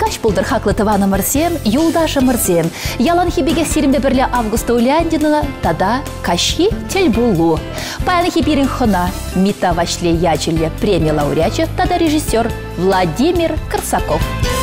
Каш булдыр хаклы тываны мырсем, юлдашы мырсем. Ялан хибеге сиримбе бірлі Августа Уляндинына, тада каши тел булу. Паяны хиберин хына, мита вашле ячеле премия лауреачы, тада режиссер Владимир Корсаков.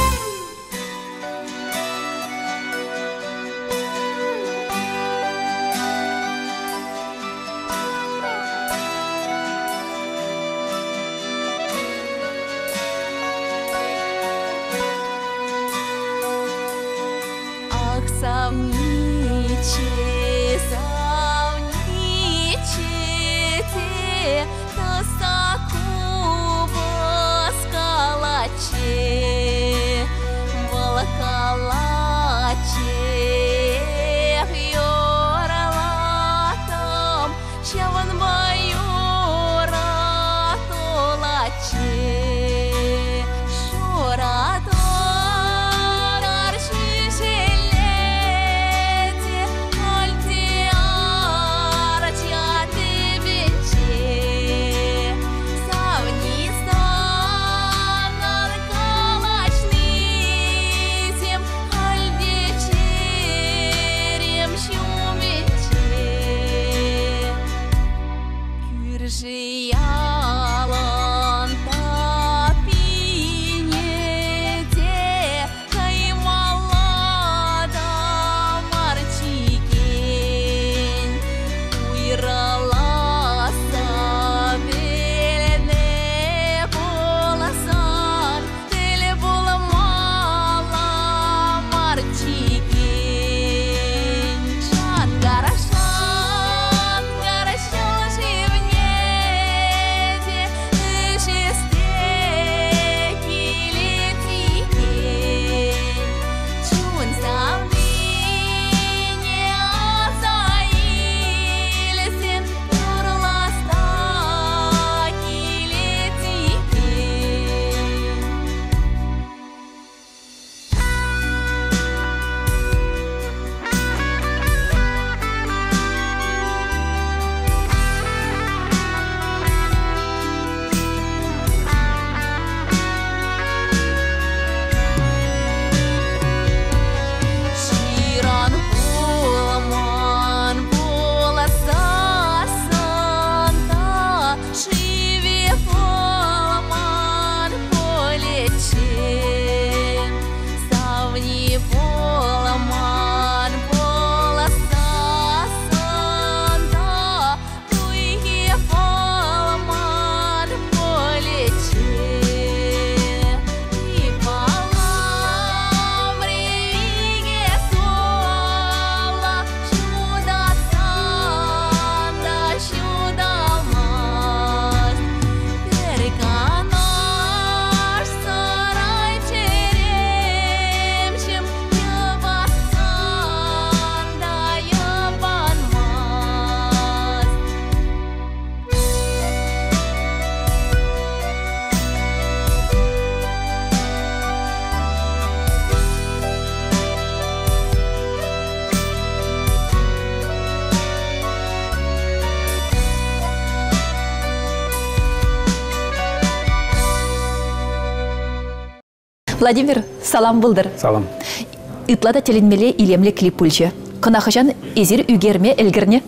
Владимир, салам булдыр. Салам. Итлада теленмеле илемле клип пульчы. Кынахыжан эзир үгерме элгерне?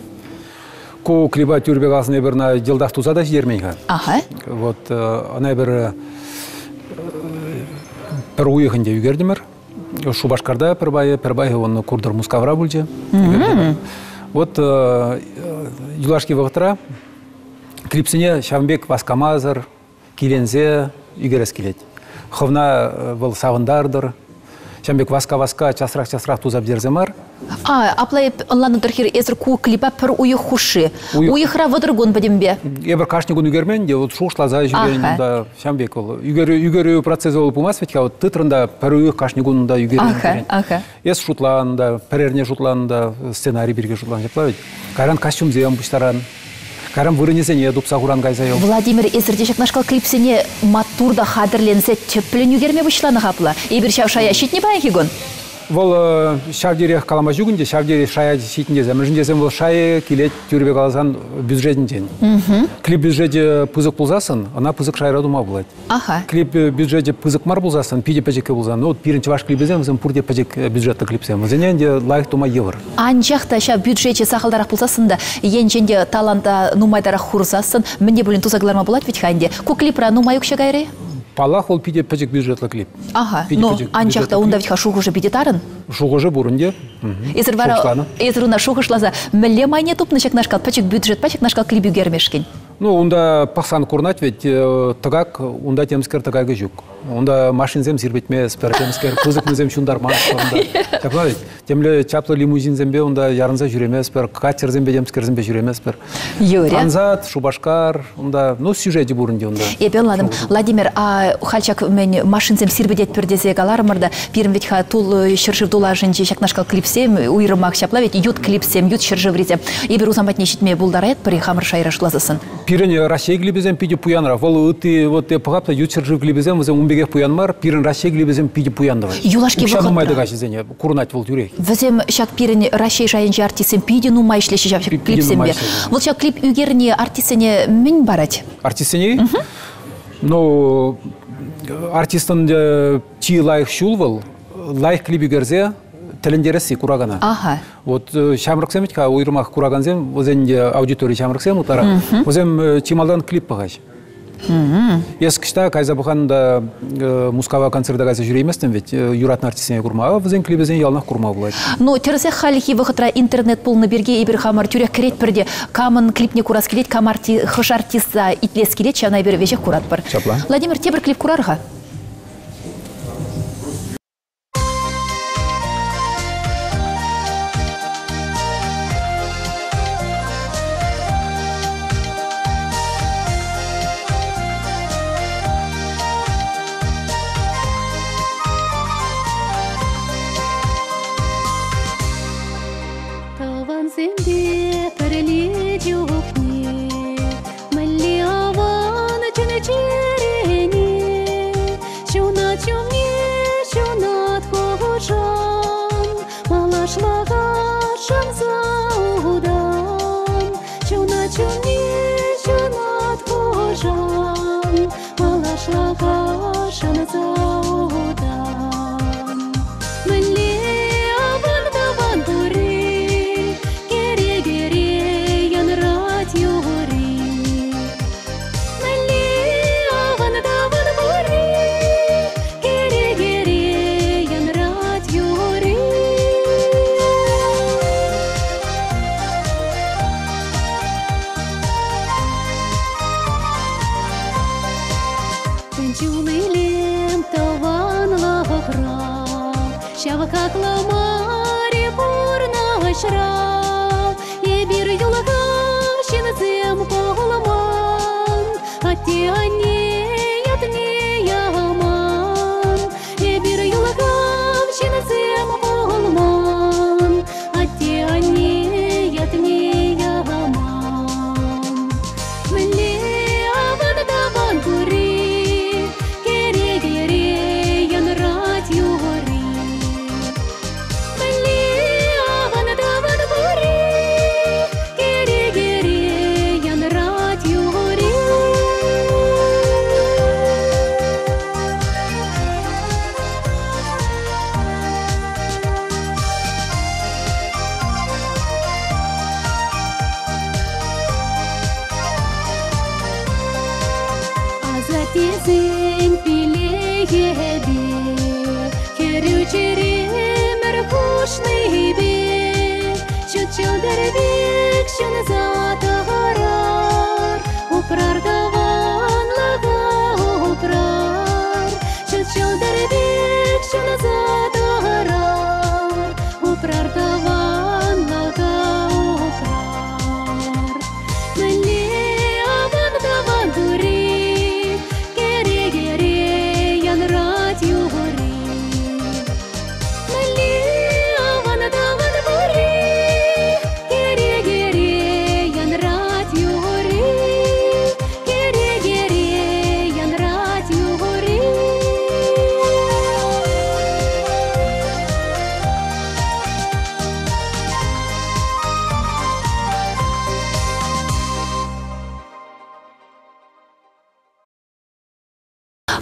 Ку клипа тюрбе газны берна жылдах тузада жермейга. Ага. Вот она бер уйхынде үгердимер. Шубашкарда пербай он курдыр мускавра булчы. Вот юлашки вагытра клипсине Шамбек Васкамазыр, Килензе үгерес келет. Ховна был савындардыр. Шамбек васка часрак тузап дерземар. Аплай онлан утырхир эзер ку клипа пер уйы хуши. Уйыхра водыргон бадимбе. Эбер кашнигун үгермен де вот шушла за жүрген да Шамбек ол. Үгерүү процесс болуп булмас ведь вот тытрында пер уйы кашнигун да үгерген. Эс шутланда, перерне шутланда, сценарий бирге шутлан жаплавит. Каран костюм зем буштаран. Карам вырынесене дупса куран гайзайо. Владимир эзердешек нашкал клипсене матурда хадырленсе тепленю герме бушланы хапла. Эбир шавшая щитне баяхигон. Вол шавдерех калама жүгінде, шавдерех шая сейтінде зәміржін десем, вол шая келет түрбе қаласан бюджетін ден. Клип бюджеті пызық болзасын, ана пызық шайра дума болады. Клип бюджеті пызық мар болзасын, пиде пәжекке болзан. Вот пирінші ваш клипезем, зәм пұрде пәжек бюджетті клипсем. Зәненде лайық дума евр. Анчақта ша бюджеті сақылдарақ болзасын да, енченде таланта нумайдарақ хурзасын, мінде бөлін тузагларма болады ведь ханде. Ку клипра нумай үкші гайры? Палах ол пиде пәжек бюджетлі клип. Но анчақта онда ведь ха шуғыжы бидетарын? Шуғыжы бұрынде. Езірвара шуғышлаза, мүлі майне тұпны шек нашқал пәжек бюджет, пәжек нашқал клип үгермешкен. Ну, онда пақсан курнат ведь тагак, онда темскер тагагы жүк. Онда машинзем сирбетме, спер темскер, пызықмызем шундарман. Так ведь, темле чаплы лимузинзембе, онда ярынза жүреме, спер катерзембе, темскерзембе жүреме, спер. Ханзат, Шубашкар, онда, ну, сюжеті бұрынде онда. Епен ладым, Владимир, а хальчак мен машинзем сирбедет пердезе галармырда, пирім ведь ха тул шыршыв дулажынче шакнашкал клипсем, уйрымак шапла ведь, ют клипсем, ют шыржывризе. Ебер узамбат нешітме булдарает, при хамыр шайрашлазысын. Пирен Россия глибезем пиде пуянра. Вол ты вот те погапта ютчержив глибезем возем умбегев пуянмар. Пирен Россия глибезем пиде пуяндава. Юлашки выходра. Майда гашизене курнать вол тюрей. Возем шак пирен Россия шайенче артисем пиде ну майшле шак клипсембе. Вот шак клип югерне артисене мин барать. Артисене? Ну артистан чи лайх шулвал лайх клип югерзе. Телендерesi kuragana. Вот шамрыксем ведь ка уйрмах кураганзем, возенде аудитория шамрыксем утара. Возем чималдан клип пагаш. Ескішта кайза буханда мускава концерта кайза жүреместен ведь юратны артистене курма, возен клипезен ялнах курма булайт. Но терсе халихи выходра интернет полны берге ибер хамар тюрек керет перде камын клипне курас келет, камарти хыш артиста итлес келет, чана ибер вежек курат бар. Владимир, тебір клип курарга?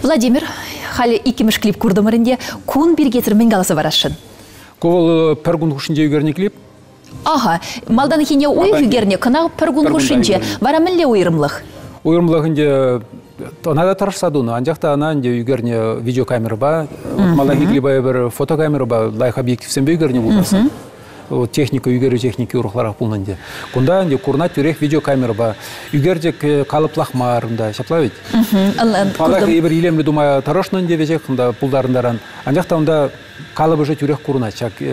Владимир, халі икемеш клип курдымырынде, кун бір кетір мен қаласы барашын? Ковал пір күн құшынде үгеріне клип? Ага, малдан хине ой үгеріне, кына пір күн құшынде, вара мінле ойырымлық? Ойырымлығынде Она таршсадуна, анжақта ана үгеріне видеокамера ба, малахи клипа бір фотокамера ба, лайх объектив сенбе үгеріне болмасы. Техника, үгері техники ұрықларақ бұлнанде. Күнда курна түрек видеокамера ба, үгердек қалыплақ шаплавит. Малахи ебір елемлі думай тарашнан де вежек, пулдарындаран. Анжақта онда қалыбы же түрек курна,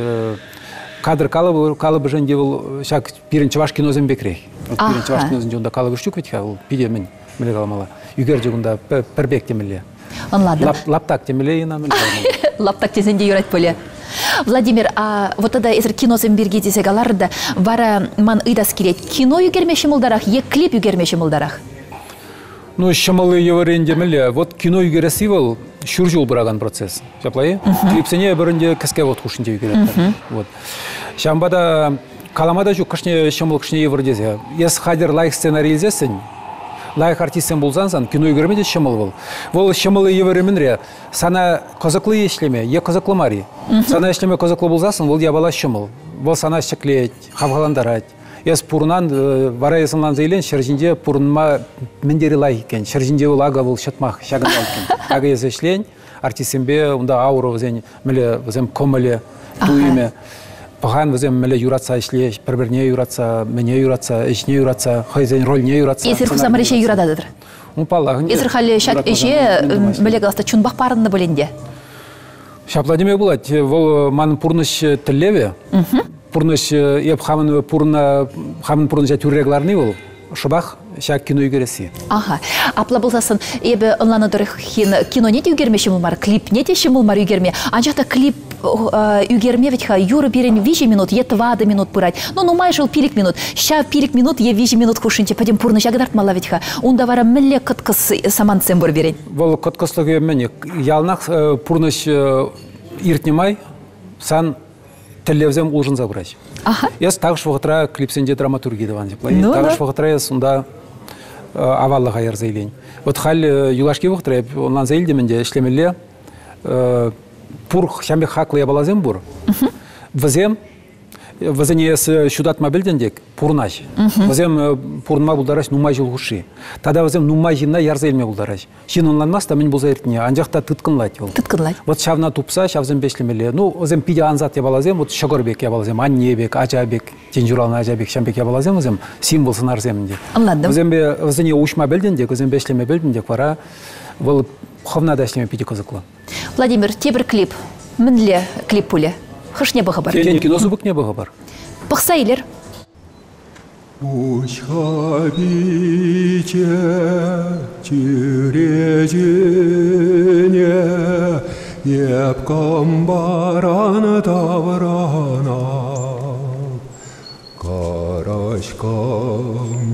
кадр қалыбы жен де бұл, шак пирін чываш кинозен бекрек. Пирін чываш кинозен онда қалыбы штук ветка, ол пиде мен. Мілі қаламала. Үгер жүгінде пірбек темілі. Лаптак темілі ена мілі қаламала. Лаптак тезенде юрат бөлі. Владимир, вот тогда езір кинозен берге десек аларында, вара ман ыдас керет. Кино үгерме шымылдарақ, клип үгерме шымылдарақ? Ну, шымылы еваренде мілі. Вот кино үгересі бол, шүр жол бұраған процесс. Жаплайы? Клипсене бірінде кіске вот хушынде үгерет. Шамбада каламада жүк кішне шымыл кішне евардезе. Ес хадер лайк сценарий езесін, лайк артистен болсансан, кино үгермеде шымыл бол. Ол шымылы еваремінре, сана қызықлы ешлеме, қызықлы мари. Сана ешлеме қызықлы болсасын, ол ябала шымыл. Ол сана шеклет, хавғаландарад. Ес пұрынан, вара есінлан зейлен, шыржінде пұрынма міндері лайк екен. Шыржінде ол ага бол шытмақ, шағын алкен. Ага ес ешлен, артистенбе, онда ауыры візен, мілі візем комылы, туйме. Паған візем мәлі юратса ішле, бір-біріне юратса, мәне юратса, ішіне юратса, хайзен рөліне юратса. Есір құсамыр еше юрададыдыр? Есір қалі шак еше мәлі қаласта чүнбақ барынды бөленде? Шапладеме болады. Ол маның пұрныш тіллеве. Пұрныш еп қамын пұрныш түррегларны ол. Шыбақ шак кино үгересі. Аха. Апла болсасын, ебі ұнланыдыр кино не де үгермеші мұлмар, клип не де шымылмар үгерме. Анжақта клип үгерме ведь юры берен 5 минут, е 20 минут пырать. Ну, май жыл пилік минут. Ша пилік минут, е 5 минут хушынче. Падем пұрны жағыдарт мала ведь онда вара мүлле қыткыс саман цембір берен. Бұл қыткыслығы мәне. Ялнақ пұрныш иртнемай, сан тіллевзем ұлжын зағыраш. Ес тағыш вғытра клипсенде драматургии даван деп. Тағыш вғытра сонда аваллы ғайыр зейлен. Вот хал юлашки вғытра, онлан зейлдеменде ішлемелі пур шамбек хаклы ябалазем бур. Вазене ес шудат мобильдендек пурнаш. Вазем пурнма булдараш нумай жыл ғуши. Тада вазем нумай жинна ярзелме булдараш. Шин онланмас та мен бұлза ертіне. Анжақта тыткынлайт. Тыткынлайт. Вот шавна тупса, шавзем бешлемелі. Ну, вазем пиде анзат ябалазем, вот шагорбек ябалазем, аннебек, ажабек, тенжурална ажабек, шамбек ябалазем, вазем символ сынарземінде. Анладым. Вазене ушма белдендек, вазем бешлеме белдендек вара, вол ховнада шлеме пиде козықлы. Владимир, тебір клип. Мінле клип пуле. Хышне бұғы бар. Кен киносы бұқ не бұғы бар. Бұқса елер. Учхабиче чирежине епкам бараны таврана карашкам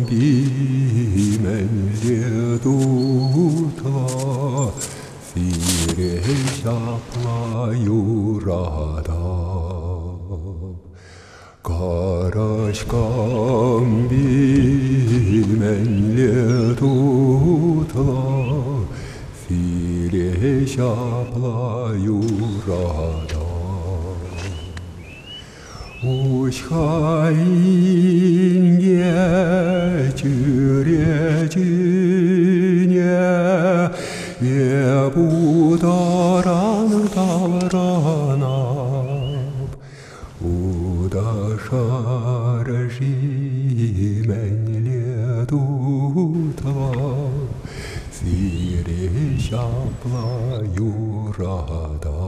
бименле дутла сире шапла юрада Карашкам бименле тутла, фире шапла юрада. Ушхайнге чүрежине, ебударан таврана. Удашаржи менле дутла, сире шапла юрада.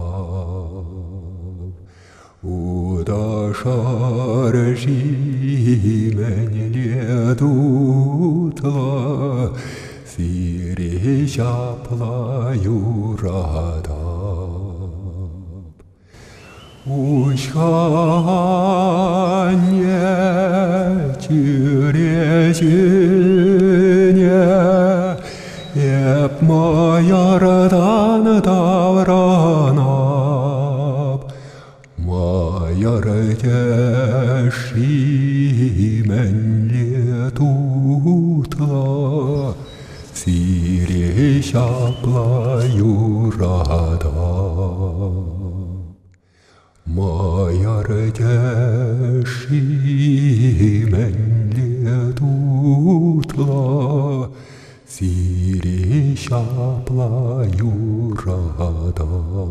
Удашаржи менле дутла, сире шапла юрада. Ушханье чирежине еп майардан тавранап майарде шименле тутла сире шапла юрада. Майардеши менле тутла, сири шапла юрада.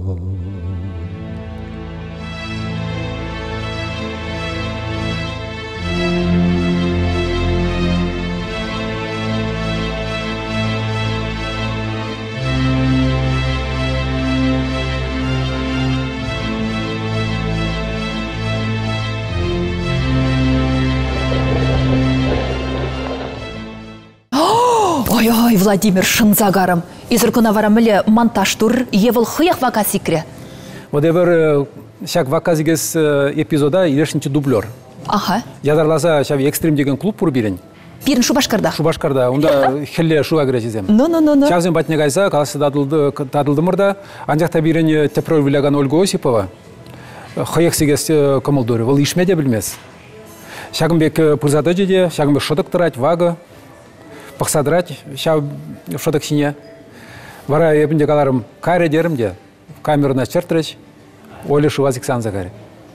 Ой, Владимир Шынзагарым. Изыркуна варамыле монтаж тур, евыл хыяк вакасикре. Вот эбір шак ваказигес эпизода елешінші дублер. Ага. Ядарласа шак экстрим деген клуб пур бирен. Пирин Шубашкарда. Шубашкарда. Онда хелле шуа кірежізем. Ну. Шавзен батне кайса, каласы тадылды мырда. Анжақта бирен тепрор виляган Ольга Осипова. Хыяк-сигес комылдыры. Ол ишмеде білмес. Шагымбек пырзады жеде, шагымбек шыдық тұрать, вага. Пақсадырать, шау шыдық сине. Вара ебінде каларым кайры дерімде. Камерына чертіріч. Оле шывазик санза кайры.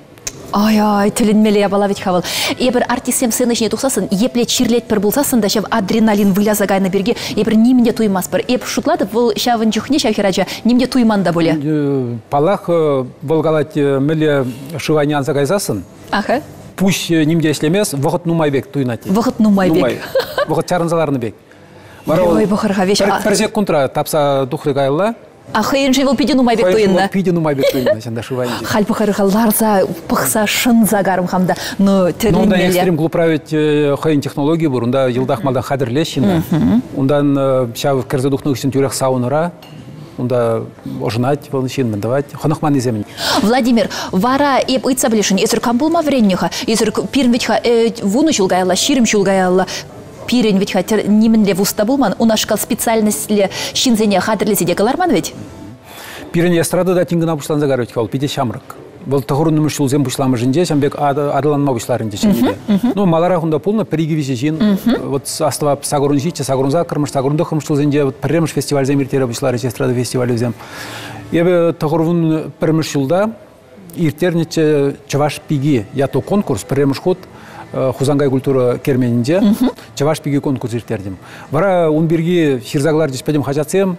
Ай, тілінмелі ябалавит хавал. Ебір артисем сынышне тұқсасын, епле чирлет пір болсасын да шав адреналин выляза гайны берге, ебір немінде туймас бір. Еп шутлады, бұл шавын жүхне шавхираджа, немде туйманда боле. Палах болгалать мілі шыванянза кайзасын. Аха. Пусть немде еслемес, вғыт нумайбек туйнати. Вғыт нумайбек. Вғыт чарынзаларыны бек. Ой, бұқырға веш. Бір секундра тапса дұқры кайылла. Ахайын жевыл пиде нумайбек туйынна. Пиде нумайбек туйынна, сенда шывайын. Хал бұқырға ларза пықса шынзагарым хамда. Ну, терлінмелі. Онда экстрим клуб править хайын технология бұр. Онда елдақ малдан қадірлешін. Ондан шау кірзі дұқны үшін түрек сауыныра. Онда ожинать, волнышин, мандавать. Хонохман иземін. Владимир, вара еп ыйтса білешін, езір камбулма вренниха, езір пирін ветха вуны чулгаялла, ширим чулгаялла, пирін ветха немінле вуста булман, унашкал специальностьле шинзене хадырлесе де каларман ведь? Пирін эстрадада тингіна бұшланза гарвет кал, пиде шамрық. Бұл тұғырын нөмір шулзен бұшламы жінде, шамбек адыланма бұшларын жешінде. Ну, малара хунда пулна перегивиже жин. Вот астава сагурун житче, сагурунза кырмыш, сагурунда кырмыш шулзенде, вот премыш фестиваль земиртері бұшлары, эстрада фестиваль взем. Ебе тұғырын премыш шулда, иртернече чаваш пиги, ято конкурс, премыш ход, хузангай культура керменінде, чаваш пиги конкурс иртердім. Вара унбирги ширзаглар жеспедем хажатсем,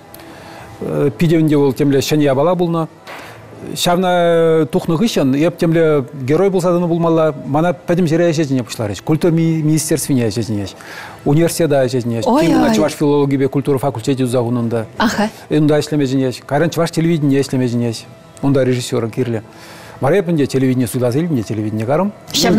пидевінде ол темле шәне абала бұлна. Шавна тухнық ішін, еп темле герой болсадыны бұлмалла, мана пәдім жере әжезіне пұшларыш. Культур министерствіне әжезіне әж. Универсиада әжезіне әж. Тимгіна чуваш филология культура факультеті ұзағынында. Аха. Онда әшлемежіне әж. Кайран чуваш телевидение әшлемежіне әж. Онда режиссеры кирлі. Бар епінде телевидение сұйлазылымде телевидение қарым.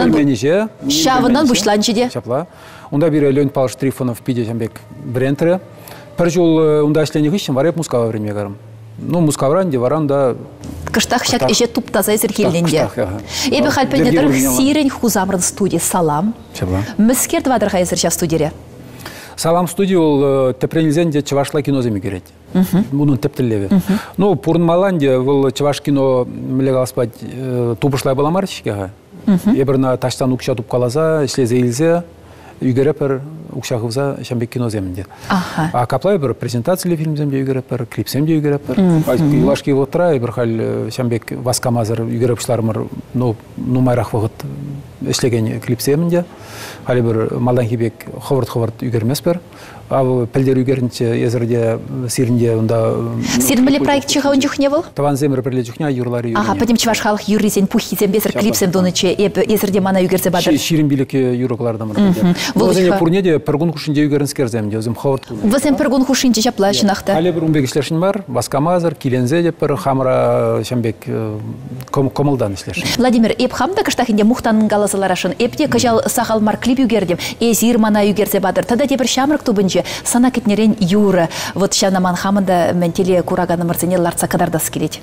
Шавынан бұшланчыде. Шапла. Онда бір Леонид Павлович Трифонов пиде жамбек брентрі. Пір жол онда әшленік ішін, бар еп мускава време қарым. Ну, мускавранде, варанда... Кыштақ шак еше туптаза езір келденде. Ебі қалпенде тұрық сирен хузамрын студия «Салам». Мүскерді вадырға езір жа студире? «Салам» студия ол тепренілзенде чавашла кино земе керет. Мұның тептіллеве. Ну, пұрын маланде ол чаваш кино мүлег аласпад тупышлай баламар ішкеға. Ебірна таштан ұқша туп қалаза, ішлезе илзе, үйгерепер ұқшағывза шамбек кино земінде. А каплай бір презентациялы фильм земде үйгерепер, клип земде үйгерепер. Илашки отыра, бір қал шамбек васкамазыр үйгерепшыларымыр, ну майрақ вғыт ішлеген клип земінде. Халі бір малдан хебек ховырт үйгермес бір. Ав пілдер үйгерінче езірде сирінде онда... Сирінбілі проект чыға он жүхне бұл? Таван земір бірле жүхне юрлары үйгеріне. Падем чываш халық юрризен пухизен безір клипсен доныче езірде мана үйгерзе бадыр. Ширінбілікі юроклардамыр. Бұл зене пұрнеде піргун құшынде үйгерінскерзем, өзім ховырт. Візен піргун құшынде жапла шынақта? Халі бір умбек ішлершін бар, васкамазыр, килензе деп бір хамыра шамбек комылдан ішлершін. Владимир, еп хамда кыштақынде мұқтанын қалазыларашын, епте кажал сақалмар клип үйгердем, езір мана үйгерзе бадыр. Тада де бір шамрық тубынжы сана кетнерен юры. Вот шанаман хамында мәнтеле кураганы мырзене ларца кадарда скелет.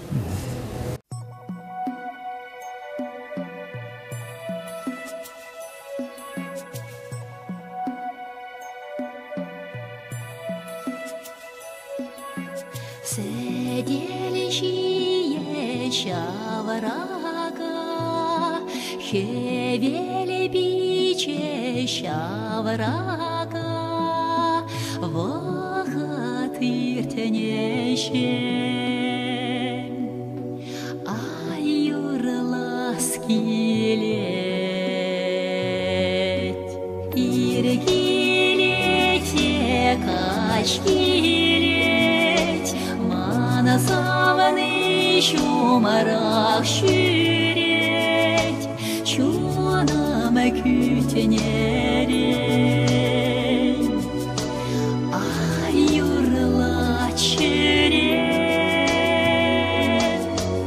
Сәделшие шаварага, хевеле биче шаварага, вахаты Айырлас келет, иргелете кач келет, мана саваны шумарак шүрет, чунама күтенерет, айырла чүрет,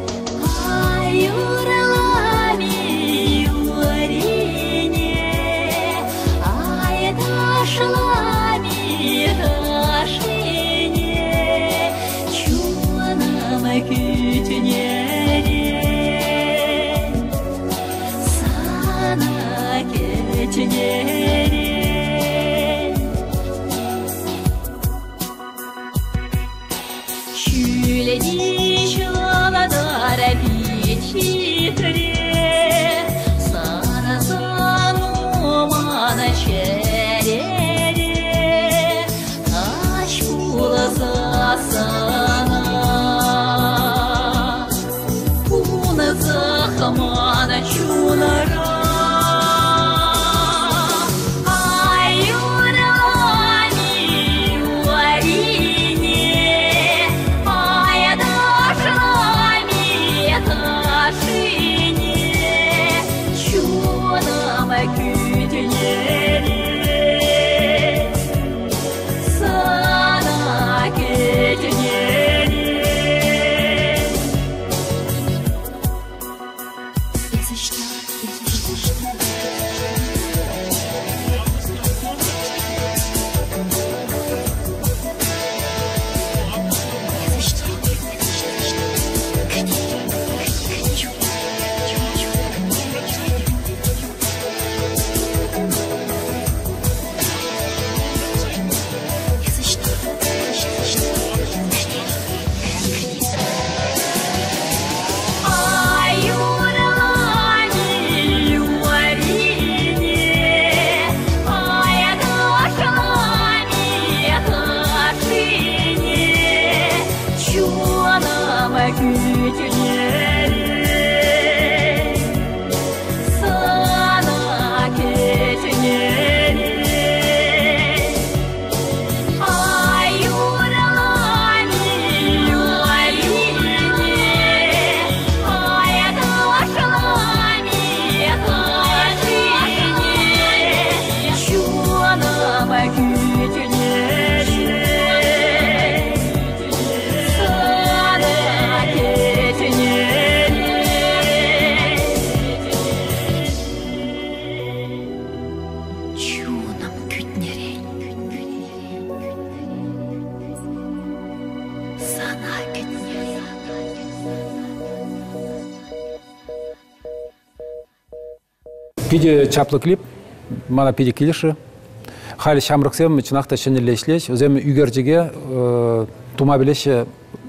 айырла миуарине, айдашла мирашине, чунама күтенерет, сана кетенерет. Шүледи шаладар бититре, сана санумана шерере, таш булаза сана, пуна захамана чунара. Пиде чаплы клип, мана пиде келеші. Халі шамрықсем, чынақта шынелешлеш, өзем үйгердеге тума білеші,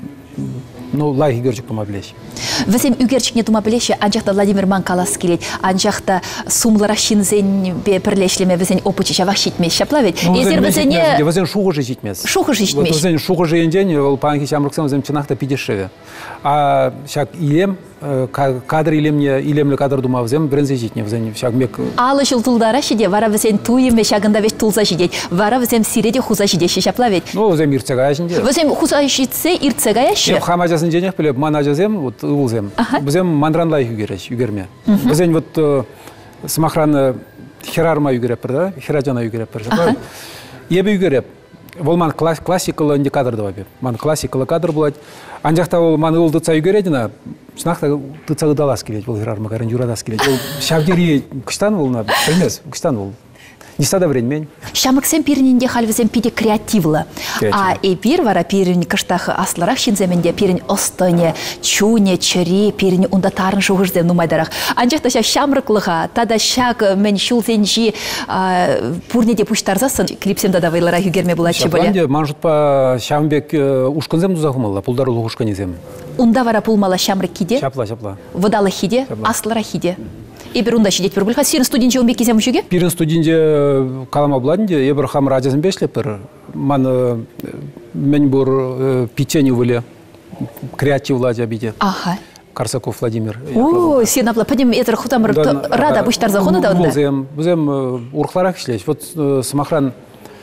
лайх үйгердік тума білеш. Візем үйгерчікне тума білеші, анжақта Владимир Манкалас келет, анжақта сумлара шинзен бірлешлеме візен опычы шавақ шитмес шаплавет. Візен шуғы житмес. Шуғы житмес. Візен шуғы жиенден, ол панки шамрықсем, візем чынақта пидешеве. А шак илем, кадр илемлі кадр дума візем, бірінзе житне, візен шак мек... Алы жыл тұлдара шеде, вара візен туйым шағында веш тұлза жидет, вара візем сиреде хуза жидеші шаплавет. Візем ирцега жінде. Візем хуза житсе ирцега яшы? Хама жазын женек білеп, мана жазем, ұлзем. Візем мандранлай үйгерме. Візен смахраны херарма үйгереп бір, хераджана үйгереп бір. Ебі үйгереп. Ол ман классикалы индикатор да беп. Ман классикалы кадр болады. Анжақта ол ман ыл дыца үйгередіна, шынақта дыца ыдалас келет, ол херарма карын юрадас келет. Ол шавдери күштан болна, білмес, күштан бол. Нестада времен. Шамыксем пирининде хальвизем пиде креативлы. А эпир вара пирин кыштах асларах шинземенде пирин остоне, чуне, чери, пирин унда тарын шуғырзем нумайдарах. Анжақта ша шамрыклыға, тада шак мен шулзенжи пурнеде пуштарзасын, клипсемда да вайлара югерме булатчы боле. Шапланде манжутпа шамбек ушкынзем дузахымалла, пулдары луғышканезем. Унда вара пулмала шамрык киде? Шапла. Выдала хиде, аслара хиде. Эбір ұнда шедет бір бұлға. Сирін студентче он бекезем үшеге? Пирін студентче калама бұладынде, ебір хам радиосын бешлеп бір. Маны мен бур печенье выле креативла жабиде. Ага. Корсаков Владимир. О, сен абла, подем этер хутамыр рада буштар захона да онда. Бузем урхларак ишлеш. Вот самохран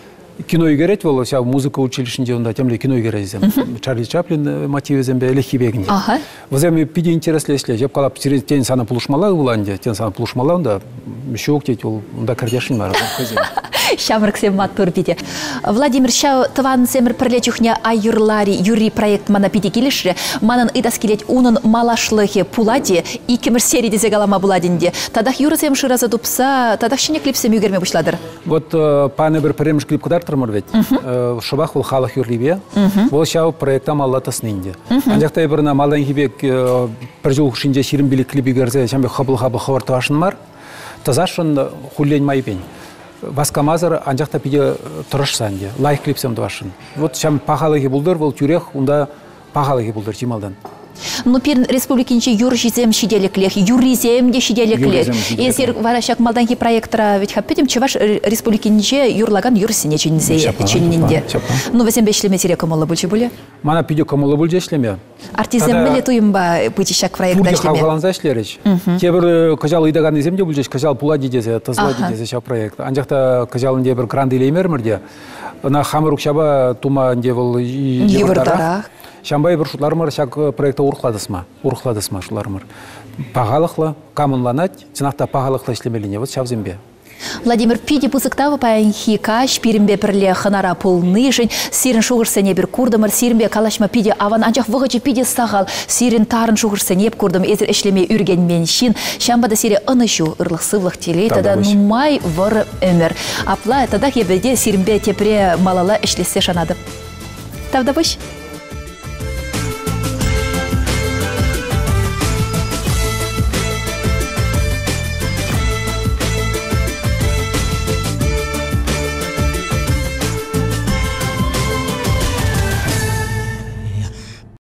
кино играть было, вся музыка училищінде онда темле кино играть. Чарли Чаплин мотивы зембе лехибегни. Ага. Бузем пиди интересле ишлеш. Жеп калап тен сана пулушмала уланде, тен сана пулушмала онда мешок тет ол онда кардяшин бар. Шамрыксем маттур пиде. Владимир Шау тван семер перлечухня айырлари юри проект мана пиде келешре, манан идас келет унын малашлыхе пуладе и кемер серии дезе галама буладинде. Тадах юрысем шыраза дупса, тадах шине клипсем югерме бушладыр. Вот пане бір премш клип кудар тұрмыр вет. Шабах ол халық юрлибе. Ол Шау проектам аллатас нинде. Анжақтай бірна малдан хибек бір жол шинже ширин били клип югерзе, шамбе хабыл хаварты ашын мар. Тазашын хуллен майпен. Васкамазар анжақта пиде тұрыш санде, лайк клипсем дуашын. Вот шам пахалығы бұлдыр, бұл тюрех, онда пахалығы бұлдыр жималдан. Ну, пирн республикинче юржизем шиделеклех, юризем де шиделеклех. Езер варашак малданки проектора ведь хаппетим, че ваш республикинче юрлаган юрсине чининде. Ну, весем бешлеме тире комолла бульче буле? Мана пиде комолла бульче шлеме. Артизем меле туимба пытишак проекта шлеме. Турди хавгаланза шлереч. Тебір кажал идаган земде бульче, кажал пулади дезе, тазлади дезе ша проект. Анжақта кажалын де бір гранды илеймер мірде. На хамырук шаба тума де был юрдарах. Шамбай бір шутларымыр, шак проекта урхладысма шуларымыр. Пағалықлы, камынланат, цинақта пағалықлы ішлемеліне, вот шавзембе. Владимир, пиди пузыктавы паян хикаш, пирімбе пірле ханара полнышын, сирин шуғырсене бір курдымыр, сирінбе калашма пиди аван, анчақ вғычы пиди сағал, сирин тарын шуғырсене курдым, ezir ішлеме үрген меншин, шамбада сире ынышу, ырлық сывлық телей, тада нумай выр өмір. Апла, тада хебеде сирінбе тепре малала ішлесе шанады. Тавда бұш?